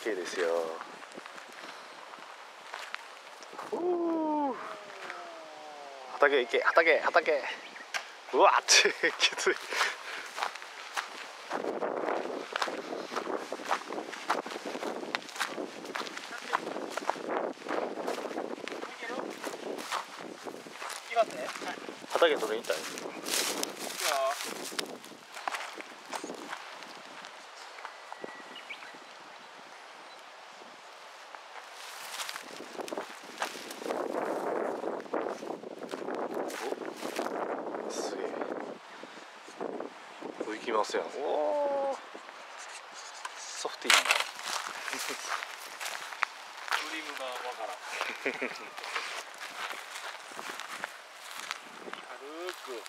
畑ですよ。畑行け、畑。うわっちきつい。畑取りに行ったんですよ。すげえ。行きますやん。おお。ソフティー。 ドリームがわからん。軽く。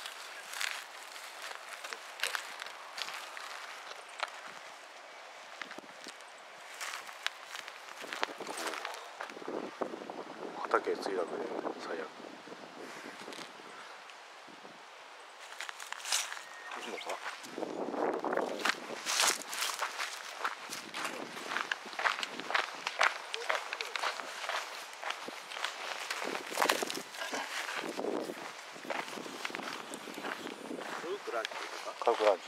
畑墜落で最悪。いるのか。カルクランチ。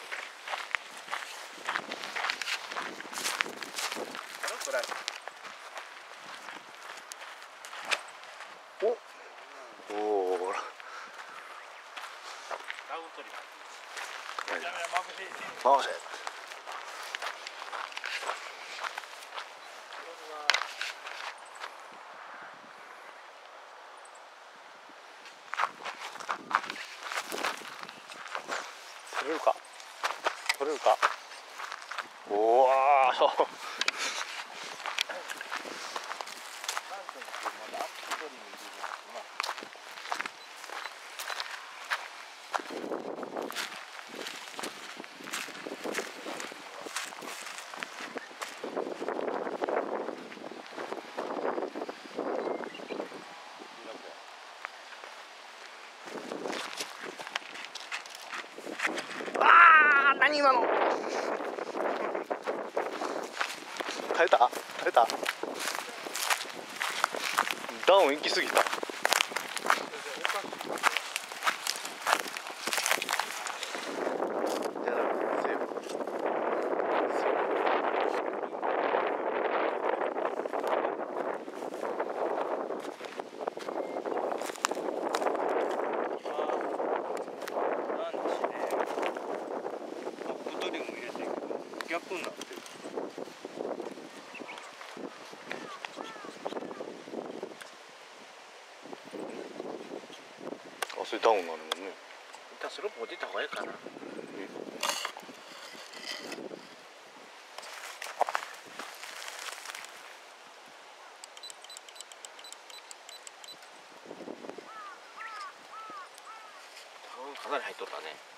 おお。 ダウントリー。 回せ。取れるか。おお。何今の。耐えた。ダウン行き過ぎた。 逆になってる。 あ、それダウンなるもんね。 一旦スロープ落ちた方がいいかな。かなり入っとったね。